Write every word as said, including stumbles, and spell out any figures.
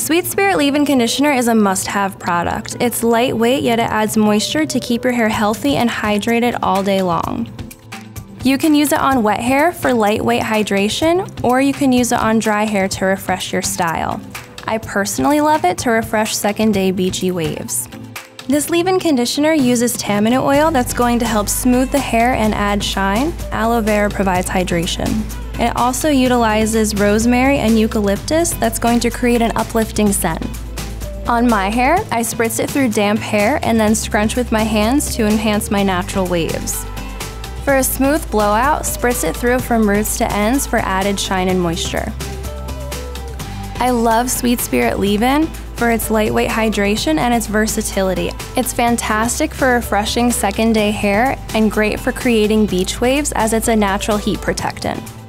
Sweet Spirit Leave-In Conditioner is a must-have product. It's lightweight, yet it adds moisture to keep your hair healthy and hydrated all day long. You can use it on wet hair for lightweight hydration, or you can use it on dry hair to refresh your style. I personally love it to refresh second-day beachy waves. This leave-in conditioner uses tamarind oil that's going to help smooth the hair and add shine. Aloe vera provides hydration. It also utilizes rosemary and eucalyptus that's going to create an uplifting scent. On my hair, I spritz it through damp hair and then scrunch with my hands to enhance my natural waves. For a smooth blowout, spritz it through from roots to ends for added shine and moisture. I love Sweet Spirit Leave-In for its lightweight hydration and its versatility. It's fantastic for refreshing second-day hair and great for creating beach waves as it's a natural heat protectant.